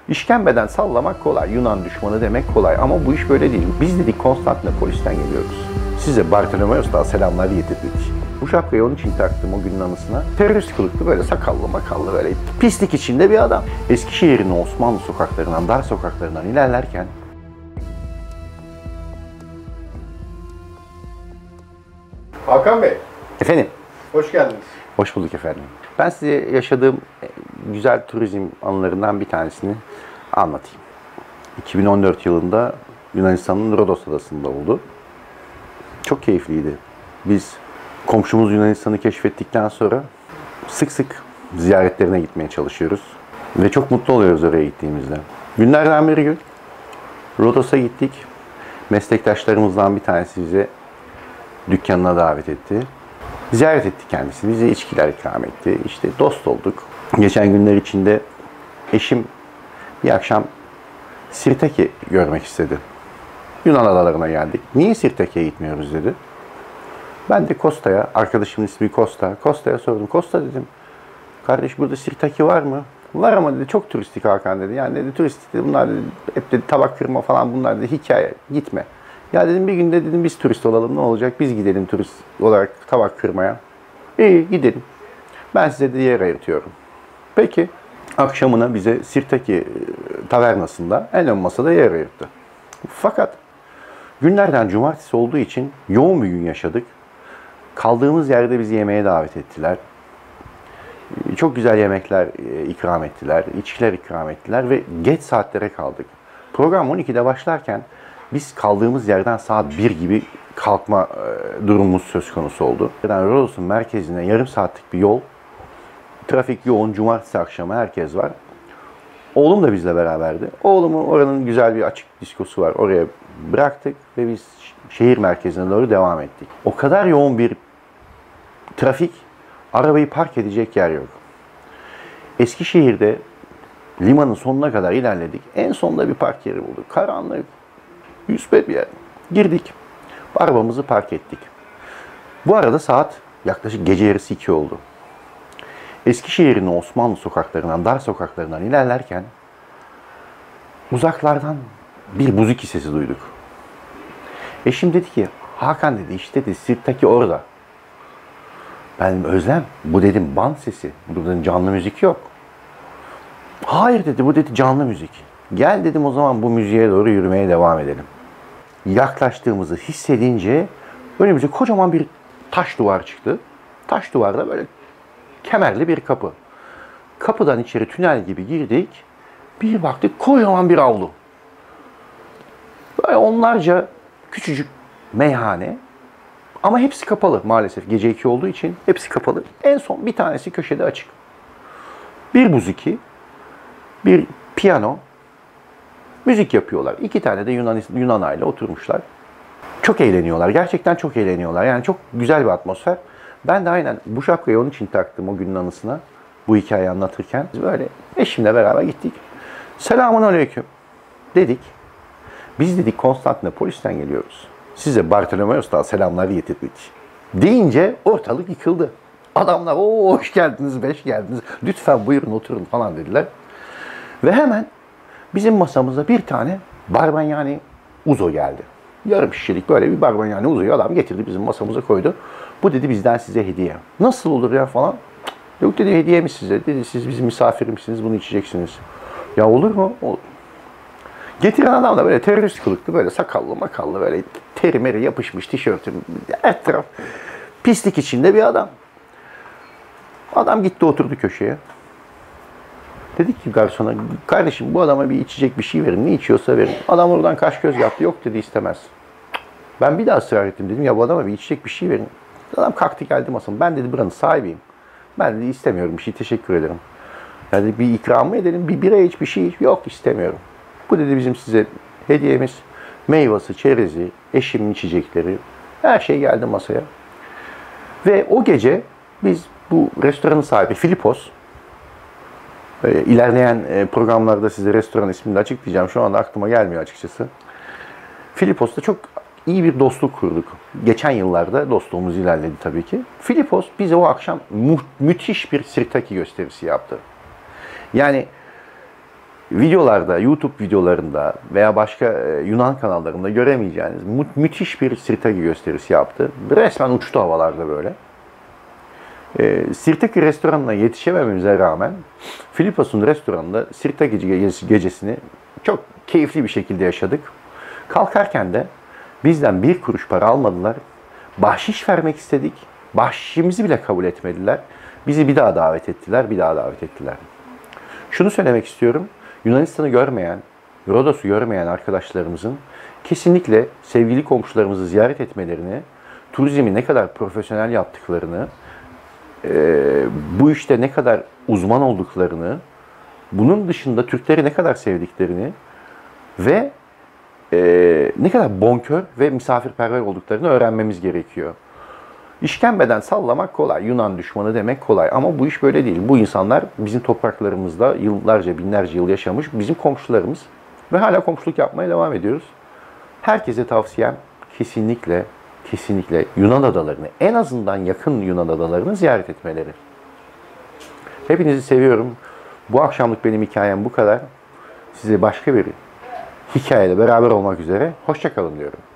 İşkembeden sallamak kolay, Yunan düşmanı demek kolay ama bu iş böyle değil. Biz dedik Konstantinopolis'ten geliyoruz. Size Bartolomeos'tan selamlar getirdik. Bu şapkayı onun için taktım o günün anısına. Terörist kılıklı böyle sakallı makallı böyle pislik içinde bir adam. Eskişehir'in Osmanlı sokaklarından, dar sokaklarından ilerlerken Hakan Bey, efendim, hoş geldiniz. hoş bulduk efendim. Ben size yaşadığım güzel turizm anılarından bir tanesini anlatayım. 2014 yılında Yunanistan'ın Rodos adasında oldu. Çok keyifliydi. Biz komşumuz Yunanistan'ı keşfettikten sonra sık sık ziyaretlerine gitmeye çalışıyoruz. Ve çok mutlu oluyoruz oraya gittiğimizde. Günlerden bir gün Rodos'a gittik. Meslektaşlarımızdan bir tanesi bize dükkanına davet etti. Ziyaret ettik kendisi. Bize içkiler ikram etti. İşte dost olduk. Geçen günler içinde eşim bir akşam Sirtaki görmek istedi. Yunan adalarına geldik. Niye Sirtaki'ye gitmiyoruz dedi. Ben de Kosta'ya, arkadaşımın ismi Kosta. Kosta'ya sordum. Kosta dedim, kardeş burada Sirtaki var mı? Var ama dedi çok turistik Hakan dedi. Yani dedi turistik dedi. Bunlar dedi, hep dedi tabak kırma falan bunlar dedi hikaye. Gitme. Ya dedim bir günde dedim biz turist olalım ne olacak? Biz gidelim turist olarak tabak kırmaya. İyi gidelim. Ben size de yer ayırtıyorum. Peki. Akşamına bize Sirtaki tavernasında en ön masada yer ayırttı. Fakat günlerden cumartesi olduğu için yoğun bir gün yaşadık. Kaldığımız yerde bizi yemeğe davet ettiler. Çok güzel yemekler ikram ettiler, içkiler ikram ettiler ve geç saatlere kaldık. Program 12'de başlarken biz kaldığımız yerden saat 1 gibi kalkma durumumuz söz konusu oldu. Rodos'un merkezine yarım saatlik bir yol. Trafik yoğun, cumartesi akşamı herkes var. Oğlum da bizle beraberdi. Oğlumu oranın güzel bir açık diskosu var. Oraya bıraktık ve biz şehir merkezine doğru devam ettik. O kadar yoğun bir trafik, arabayı park edecek yer yok. Eskişehir'de limanın sonuna kadar ilerledik. En sonunda bir park yeri bulduk. Karanlık, müspet bir yer. Girdik. Arabamızı park ettik. Bu arada saat yaklaşık gece yarısı 2 oldu. Eskişehir'in Osmanlı sokaklarından, dar sokaklarından ilerlerken uzaklardan bir müzik sesi duyduk. Eşim dedi ki, Hakan dedi işte dedi Sirtaki orada. Ben dedim, Özlem bu dedim band sesi, burada canlı müzik yok. Hayır dedi bu dedi canlı müzik. Gel dedim o zaman bu müziğe doğru yürümeye devam edelim. Yaklaştığımızı hissedince önümüze kocaman bir taş duvar çıktı. Taş duvarda böyle kemerli bir kapı. Kapıdan içeri tünel gibi girdik. Bir baktık kocaman bir avlu. Böyle onlarca küçücük meyhane. Ama hepsi kapalı maalesef. Gece 2 olduğu için hepsi kapalı. En son bir tanesi köşede açık. Bir buziki, bir piyano, müzik yapıyorlar. 2 tane de Yunan aile oturmuşlar. Çok eğleniyorlar. Gerçekten çok eğleniyorlar. Yani çok güzel bir atmosfer. Ben de aynen bu şapkayı onun için taktım o günün anısına. Bu hikayeyi anlatırken. Böyle eşimle beraber gittik. Selamun aleyküm dedik. Biz dedik Konstantinopolis'ten geliyoruz. Size Bartolomeos'tan selamlar getirdik. Deyince ortalık yıkıldı. Adamlar o hoş geldiniz, beş geldiniz. Lütfen buyurun oturun falan dediler. Ve hemen bizim masamıza bir tane Barbagnani Uzo geldi. Yarım şişelik böyle bir Barbagnani Uzo'yu adam getirdi bizim masamıza koydu. Bu dedi bizden size hediye. Nasıl olur ya falan. Yok dedi hediye mi size? Dedi siz bizim misafirimsiniz bunu içeceksiniz. Ya olur mu? Olur. Getiren adam da böyle terörist kılıklı böyle sakallı makallı böyle teri meri yapışmış tişörtüm her taraf pislik içinde bir adam. Adam gitti oturdu köşeye. Dedik ki garsona kardeşim bu adama bir içecek bir şey verin ne içiyorsa verin. Adam oradan kaş göz yaptı yok dedi istemez. Ben bir daha ısrar ettim dedim ya bu adama bir içecek bir şey verin. Adam kalktı geldi masama ben dedi buranın sahibiyim. Ben dedi istemiyorum bir şey teşekkür ederim. Yani bir ikram mı edelim bir bira iç bir şey yok istemiyorum. Bu dedi bizim size hediyemiz. Meyvası, çerezi, eşimin içecekleri. Her şey geldi masaya. Ve o gece biz bu restoranın sahibi Filipos. İlerleyen programlarda size restoran ismini de açıklayacağım. Şu anda aklıma gelmiyor açıkçası. Filipos'ta çok iyi bir dostluk kurduk. Geçen yıllarda dostluğumuz ilerledi tabii ki. Filipos bize o akşam müthiş bir Sirtaki gösterisi yaptı. Yani videolarda, YouTube videolarında veya başka Yunan kanallarında göremeyeceğiniz müthiş bir Sirtaki gösterisi yaptı. Resmen uçtu havalarda böyle. Sirtaki restoranına yetişemememize rağmen Filopos'un restoranında Sirtaki gecesini çok keyifli bir şekilde yaşadık. Kalkarken de bizden bir kuruş para almadılar. Bahşiş vermek istedik. Bahşişimizi bile kabul etmediler. Bizi bir daha davet ettiler, bir daha davet ettiler. Şunu söylemek istiyorum. Yunanistan'ı görmeyen, Rodos'u görmeyen arkadaşlarımızın kesinlikle sevgili komşularımızı ziyaret etmelerini, turizmi ne kadar profesyonel yaptıklarını, bu işte ne kadar uzman olduklarını, bunun dışında Türkleri ne kadar sevdiklerini ve ne kadar bonkör ve misafirperver olduklarını öğrenmemiz gerekiyor. İşkembeden sallamak kolay, Yunan düşmanı demek kolay ama bu iş böyle değil. Bu insanlar bizim topraklarımızda yıllarca, binlerce yıl yaşamış bizim komşularımız ve hala komşuluk yapmaya devam ediyoruz. Herkese tavsiyem kesinlikle, kesinlikle Yunan adalarını, en azından yakın Yunan adalarını ziyaret etmeleri. Hepinizi seviyorum. Bu akşamlık benim hikayem bu kadar. Size başka bir hikayeyle beraber olmak üzere. Hoşça kalın diyorum.